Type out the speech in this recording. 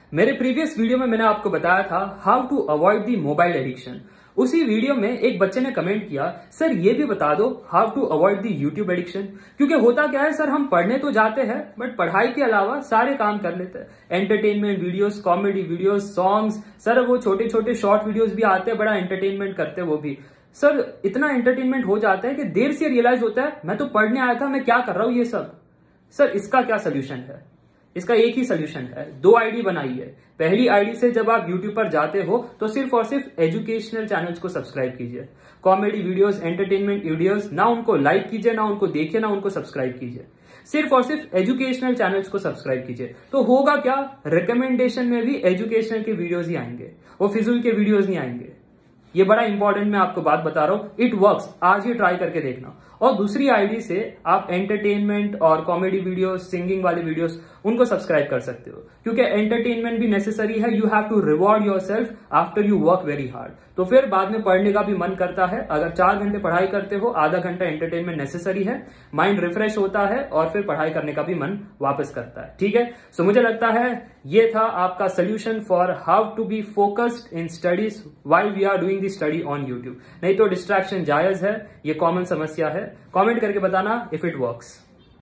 मेरे previous video में मैंने आपको बताया था how to avoid the mobile addiction. उसी वीडियो में एक बच्चे ने कमेंट किया, सर ये भी बता दो how to avoid the YouTube addiction. क्योंकि होता क्या है सर, हम पढ़ने तो जाते हैं बट पढ़ाई के अलावा सारे काम कर लेते हैं। Entertainment videos, comedy videos, songs, sir वो छोटे छोटे शॉर्ट वीडियोस भी आते हैं, बड़ा एंटरटेनमेंट करते हैं वो भी। सर इतना एंटरटेनमेंट हो जाता है कि देर से रियलाइज होता है मैं तो पढ़ने आया था, मैं क्या कर रहा हूं ये सब। सर इसका क्या सोल्यूशन है? इसका एक ही सोल्यूशन है, 2 आईडी बनाइए। पहली आईडी से जब आप यूट्यूब पर जाते हो तो सिर्फ और सिर्फ एजुकेशनल चैनल्स को सब्सक्राइब कीजिए। कॉमेडी वीडियोस, एंटरटेनमेंट वीडियोस ना उनको लाइक कीजिए, ना उनको देखिए, ना उनको सब्सक्राइब कीजिए। सिर्फ और सिर्फ एजुकेशनल चैनल्स को सब्सक्राइब कीजिए। तो होगा क्या, रिकमेंडेशन में भी एजुकेशनल के वीडियोस ही आएंगे, वो फिजूल के वीडियोस नहीं आएंगे। ये बड़ा इंपॉर्टेंट मैं आपको बात बता रहा हूं, इट वर्क्स। आज ये ट्राई करके देखना। और दूसरी आईडी से आप एंटरटेनमेंट और कॉमेडी वीडियोस, सिंगिंग वाली वीडियोस उनको सब्सक्राइब कर सकते हो, क्योंकि एंटरटेनमेंट भी नेसेसरी है। You have to reward yourself after you work very hard. तो फिर बाद में पढ़ने का भी मन करता है। अगर 4 घंटे पढ़ाई करते हो, आधा घंटा एंटरटेनमेंट नेसेसरी है, माइंड रिफ्रेश होता है और फिर पढ़ाई करने का भी मन वापस करता है। ठीक है, सो मुझे लगता है ये था आपका solution for how to be focused in studies while we are doing the study on YouTube. नहीं तो डिस्ट्रैक्शन जायज है, ये कॉमन समस्या है। कमेंट करके बताना इफ इट वर्क्स।